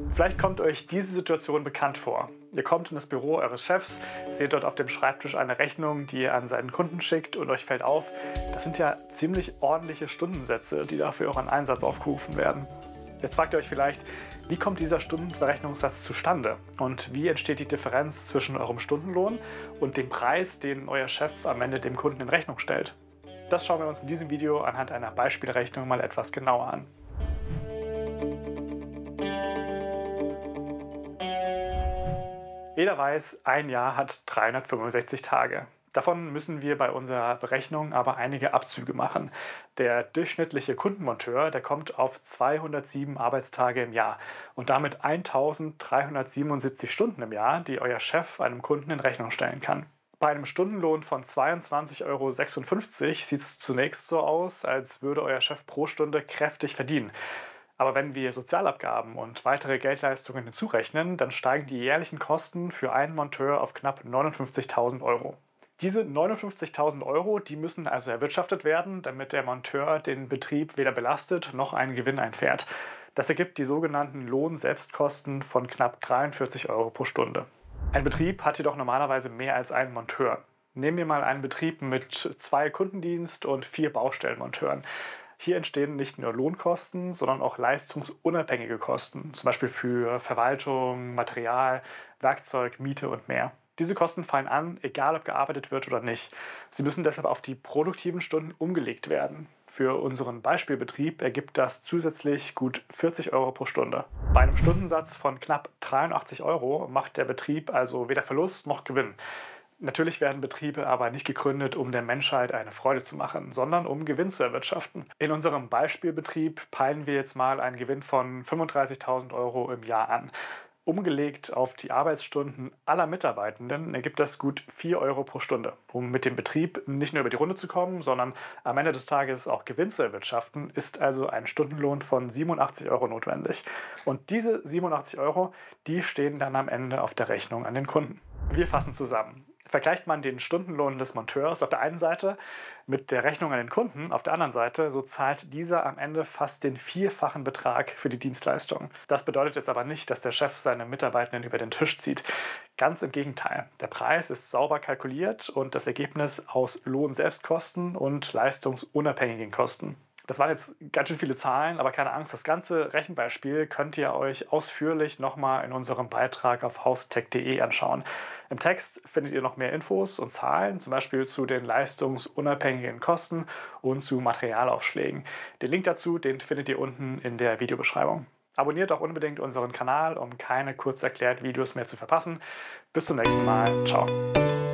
Vielleicht kommt euch diese Situation bekannt vor. Ihr kommt in das Büro eures Chefs, seht dort auf dem Schreibtisch eine Rechnung, die ihr an seinen Kunden schickt und euch fällt auf, das sind ja ziemlich ordentliche Stundensätze, die da für euren Einsatz aufgerufen werden. Jetzt fragt ihr euch vielleicht, wie kommt dieser Stundenverrechnungssatz zustande und wie entsteht die Differenz zwischen eurem Stundenlohn und dem Preis, den euer Chef am Ende dem Kunden in Rechnung stellt? Das schauen wir uns in diesem Video anhand einer Beispielrechnung mal etwas genauer an. Jeder weiß, ein Jahr hat 365 Tage. Davon müssen wir bei unserer Berechnung aber einige Abzüge machen. Der durchschnittliche Kundenmonteur, der kommt auf 207 Arbeitstage im Jahr und damit 1377 Stunden im Jahr, die euer Chef einem Kunden in Rechnung stellen kann. Bei einem Stundenlohn von 22,56 € sieht es zunächst so aus, als würde euer Chef pro Stunde kräftig verdienen. Aber wenn wir Sozialabgaben und weitere Geldleistungen hinzurechnen, dann steigen die jährlichen Kosten für einen Monteur auf knapp 59.000 Euro. Diese 59.000 Euro, die müssen also erwirtschaftet werden, damit der Monteur den Betrieb weder belastet noch einen Gewinn einfährt. Das ergibt die sogenannten Lohnselbstkosten von knapp 43 Euro pro Stunde. Ein Betrieb hat jedoch normalerweise mehr als einen Monteur. Nehmen wir mal einen Betrieb mit 2 Kundendienst- und 4 Baustellenmonteuren. Hier entstehen nicht nur Lohnkosten, sondern auch leistungsunabhängige Kosten, zum Beispiel für Verwaltung, Material, Werkzeug, Miete und mehr. Diese Kosten fallen an, egal ob gearbeitet wird oder nicht. Sie müssen deshalb auf die produktiven Stunden umgelegt werden. Für unseren Beispielbetrieb ergibt das zusätzlich gut 40 Euro pro Stunde. Bei einem Stundensatz von knapp 83 Euro macht der Betrieb also weder Verlust noch Gewinn. Natürlich werden Betriebe aber nicht gegründet, um der Menschheit eine Freude zu machen, sondern um Gewinn zu erwirtschaften. In unserem Beispielbetrieb peilen wir jetzt mal einen Gewinn von 35.000 Euro im Jahr an. Umgelegt auf die Arbeitsstunden aller Mitarbeitenden ergibt das gut 4 Euro pro Stunde. Um mit dem Betrieb nicht nur über die Runde zu kommen, sondern am Ende des Tages auch Gewinn zu erwirtschaften, ist also ein Stundenlohn von 87 Euro notwendig. Und diese 87 Euro, die stehen dann am Ende auf der Rechnung an den Kunden. Wir fassen zusammen. Vergleicht man den Stundenlohn des Monteurs auf der einen Seite mit der Rechnung an den Kunden auf der anderen Seite, so zahlt dieser am Ende fast den 4-fachen Betrag für die Dienstleistung. Das bedeutet jetzt aber nicht, dass der Chef seine Mitarbeitenden über den Tisch zieht. Ganz im Gegenteil. Der Preis ist sauber kalkuliert und das Ergebnis aus Lohnselbstkosten und leistungsunabhängigen Kosten. Das waren jetzt ganz schön viele Zahlen, aber keine Angst, das ganze Rechenbeispiel könnt ihr euch ausführlich nochmal in unserem Beitrag auf haustech.de anschauen. Im Text findet ihr noch mehr Infos und Zahlen, zum Beispiel zu den leistungsunabhängigen Kosten und zu Materialaufschlägen. Den Link dazu, den findet ihr unten in der Videobeschreibung. Abonniert auch unbedingt unseren Kanal, um keine Kurzerklärt-Videos mehr zu verpassen. Bis zum nächsten Mal. Ciao.